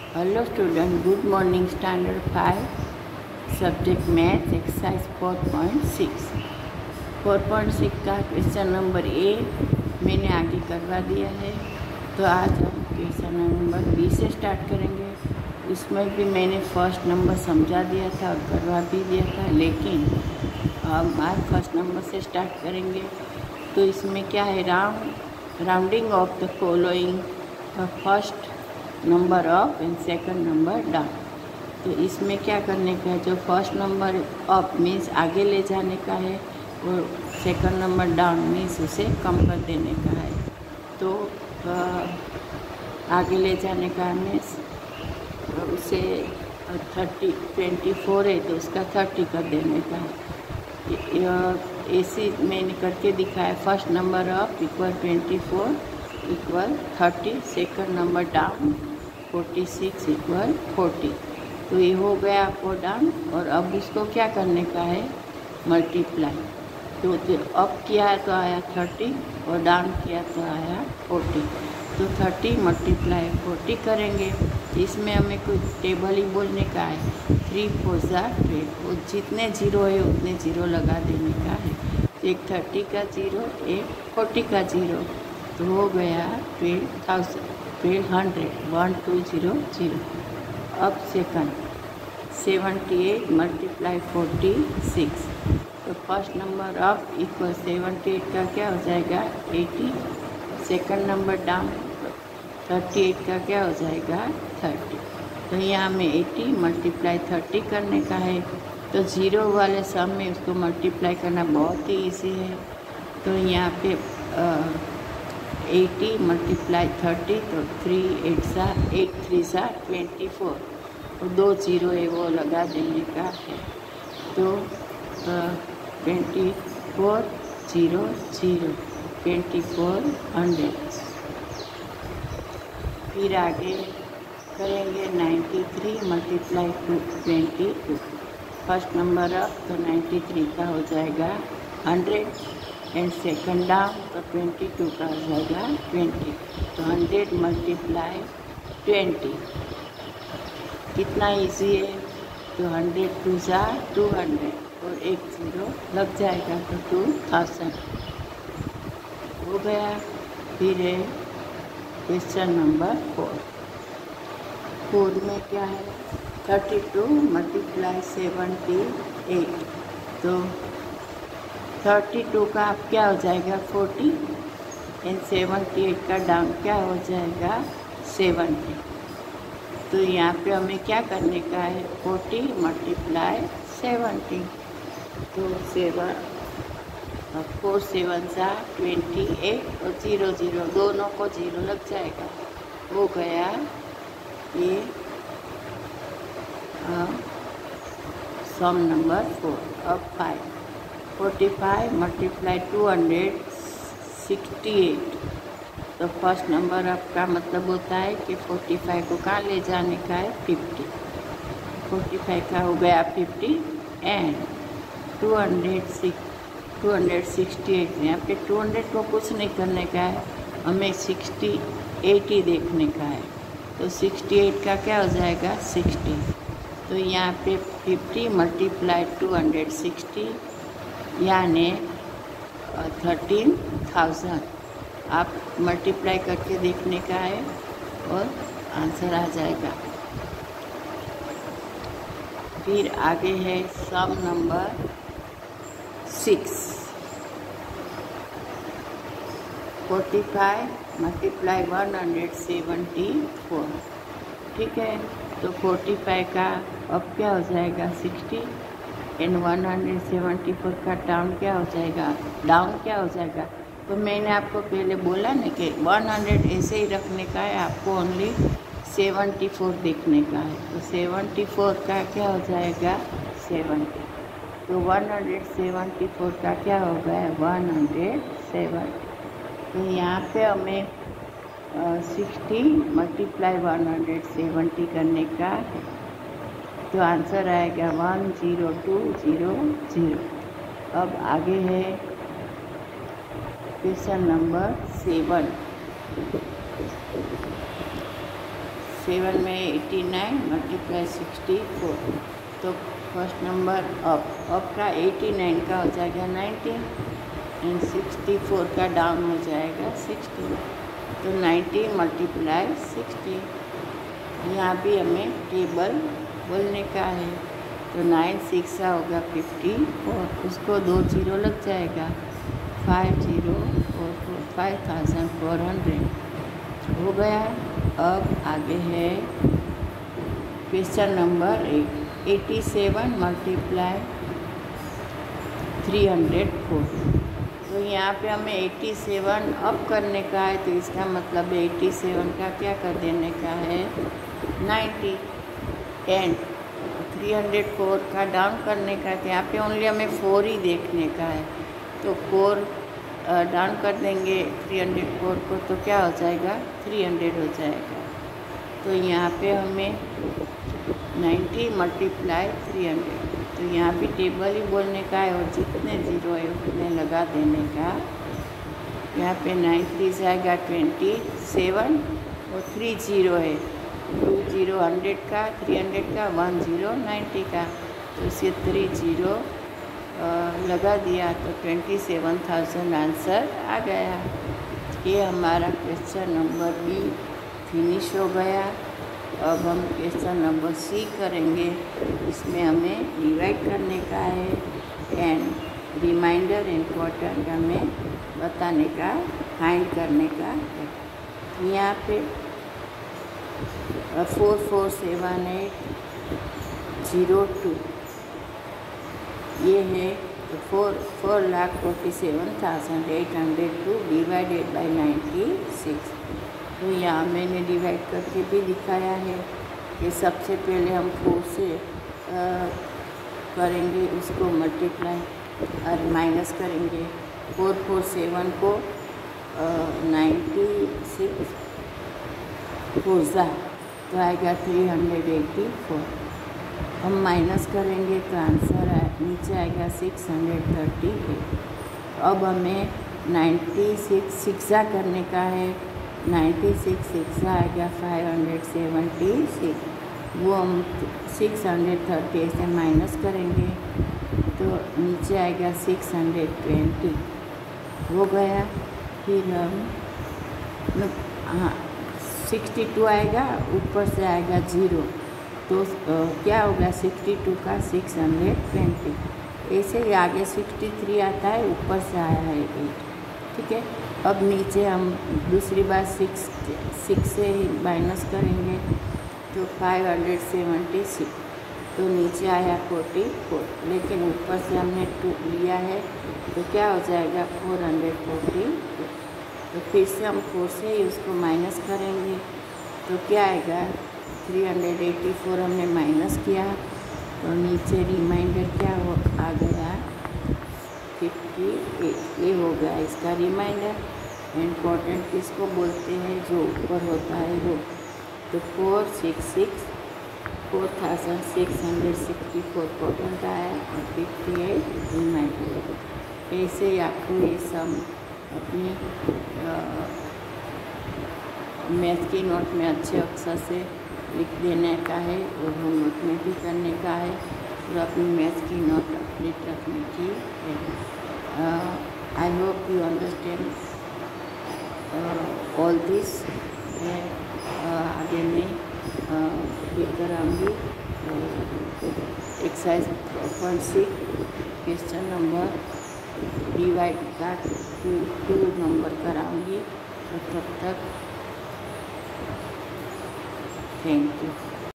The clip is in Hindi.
Hello student, good morning. Standard 5 subject math exercise 4.6 का क्वेश्चन नंबर ए मैंने आगे करवा दिया है। तो आज हम क्वेश्चन नंबर बी से स्टार्ट करेंगे। इसमें भी मैंने फर्स्ट नंबर समझा दिया था और करवा भी दिया था, लेकिन हम आज फर्स्ट नंबर से स्टार्ट करेंगे। तो इसमें क्या है, rounding off the following first number up and second number down. तो इसमें क्या करने का है, जो फर्स्ट नंबर अप मीन्स आगे ले जाने का है और सेकंड नंबर डाउन मीन्स उसे कम कर देने का है। तो आगे ले जाने का मीन्स उसे 24 है तो उसका 30 कर देने का है। ऐसे मैंने करके दिखाया। First number up equal 24 equal 30, second number down 46 equal 40। तो ये हो गया आपको डाउन। और अब इसको क्या करने का है, मल्टीप्लाई। तो अप किया है तो आया 30 और डाउन किया तो आया 40। तो 30 मल्टीप्लाई 40 करेंगे। इसमें हमें कोई टेबल ही बोलने का है। 3 4 12, वो जितने जीरो है उतने जीरो लगा देने का है। एक 30 का जीरो, एक 40 का जीरो, तो हो गया 12,000 1200। अब सेकंड 78 मल्टीप्लाई 46। तो फर्स्ट नंबर अप इक्वल 78 का क्या हो जाएगा 80, सेकंड नंबर डाउन 38 का क्या हो जाएगा 30। तो यहाँ में 80 मल्टीप्लाई 30 करने का है। तो ज़ीरो वाले सम में उसको मल्टीप्लाई करना बहुत ही ईजी है। तो यहाँ पे 80 मल्टीप्लाई 30, तो 3 8 3 24 और 2 जीरो है वो लगा देने का है। तो 24 0 0 2400। फिर आगे करेंगे 93 मल्टीप्लाई 22। फर्स्ट नंबर अप तो 93 का हो जाएगा 100 एंड सेकंड डाउन तो 22 का हो जाएगा 20। तो 100 मल्टीप्लाई 20 कितना इजी है। तो 100 2 200 और एक जीरो लग जाएगा तो 2000 हो गया। फिर है क्वेश्चन नंबर 4 में क्या है, 32 मल्टीप्लाई 78। तो 32 का आप क्या हो जाएगा 40 एंड 78 का डाउन क्या हो जाएगा 70। तो यहाँ पे हमें क्या करने का है, 40 मल्टीप्लाई 70। तो 4 7 28 और 0 0 दोनों को जीरो लग जाएगा। हो गया ये सम नंबर 4। अब 45 मल्टीप्लाई 268। तो फर्स्ट नंबर आपका मतलब होता है कि 45 को कहाँ ले जाने का है 50। 45 का हो गया 50 एंड 268। यहाँ पे 200 को कुछ नहीं करने का है, हमें 68 ही देखने का है। तो 68 का क्या हो जाएगा 60। तो यहाँ पे 50 मल्टीप्लाई 260 यानी 13,000। आप मल्टीप्लाई करके देखने का है और आंसर आ जाएगा। फिर आगे है सम नंबर 6। 45 मल्टीप्लाई 174। ठीक है। तो 45 का अब क्या हो जाएगा 60 एंड 174 का डाउन क्या हो जाएगा, तो मैंने आपको पहले बोला ना कि 100 ऐसे ही रखने का है, आपको ओनली 74 देखने का है। तो 74 का क्या हो जाएगा 70। तो 174 का क्या हो गया 107। तो यहाँ पे हमें 60 मल्टीप्लाई 170 करने का है। तो आंसर आएगा 10200। अब आगे है क्वेश्चन नंबर 7। 7 में 89 मल्टीप्लाई 64, तो फर्स्ट नंबर अप का 89 का हो जाएगा 90 एंड 64 का डाउन हो जाएगा 60, तो 90 मल्टीप्लाई 60। यहाँ भी हमें टेबल बोलने का है, तो 9 6 होगा 54, उसको 2 0 लग जाएगा, 5044 5400 हो गया। अब आगे है क्वेश्चन नंबर 87 मल्टीप्लाई 304, तो यहाँ पे हमें 87 अप करने का है, तो इसका मतलब 87 का क्या कर देने का है 90 एंड 304 का डाउन करने का है, तो यहाँ पे ओनली हमें 4 ही देखने का है, तो 4 डाउन कर देंगे 304 को, तो क्या हो जाएगा 300 हो जाएगा। तो यहाँ पे हमें 90 मल्टीप्लाई 300, तो यहाँ भी टेबल ही बोलने का है और जितने ज़ीरो है उतने लगा देने का। यहाँ पे 9 3 आएगा 27 और 3 0 है, 2 0 100 का, 300 का, 1 0 90 का, तो इसे 3 0 लगा दिया, तो 27,000 आंसर आ गया। ये हमारा क्वेश्चन नंबर बी फिनिश हो गया। अब हम क्वेश्चन नंबर सी करेंगे, इसमें हमें डिवाइड करने का है एंड रिमाइंडर इम्पोर्टेंट हमें बताने का, फाइंड करने का है। यहाँ पे 447802 ये है, तो 4,47,802 डिवाइडेड बाई 96, तो यहाँ मैंने डिवाइड करके भी दिखाया है कि सबसे पहले हम 4 से करेंगे, उसको मल्टीप्लाई और माइनस करेंगे। 447 को 96 4 तो आएगा 384, हम माइनस करेंगे तो आंसर नीचे आएगा 638। अब हमें 96 6 करने का है, 96 6 आएगा 576, वो हम 630 से माइनस करेंगे तो नीचे आएगा 620 हो गया। फिर हम 62 आएगा, ऊपर से आएगा 0, तो क्या होगा 62 का 620, ऐसे ही आगे 63 आता है, ऊपर से आया है 8, ठीक है। अब नीचे हम दूसरी बार 6 से माइनस करेंगे तो 576, तो नीचे आया 44, लेकिन ऊपर से हमने 2 लिया है तो क्या हो जाएगा 444, तो फिर से हम 4 से ही उसको माइनस करेंगे तो क्या आएगा 384 हमने माइनस किया, तो नीचे रिमाइंडर क्या हो आ गया 58, ये हो गया इसका रिमाइंडर। इम्पोर्टेंट किसको बोलते हैं, जो ऊपर होता है वो, तो 466,664 इम्पोर्टेंट आया और 58 रिमाइंडर। ऐसे ही आपको ये सब अपनी मैथ की नोट में अच्छे अक्षर से लिख देने का है और होमवर्क में भी करने का है और अपनी मैथ की नोट अपडेट रखने की है। I hope you understand all this. मैं आगे में फिर कराऊँगी एक्सरसाइज 4.6 क्वेश्चन नंबर डिवाइड का 2 नंबर कराऊँगी, तो तब तक थैंक यू।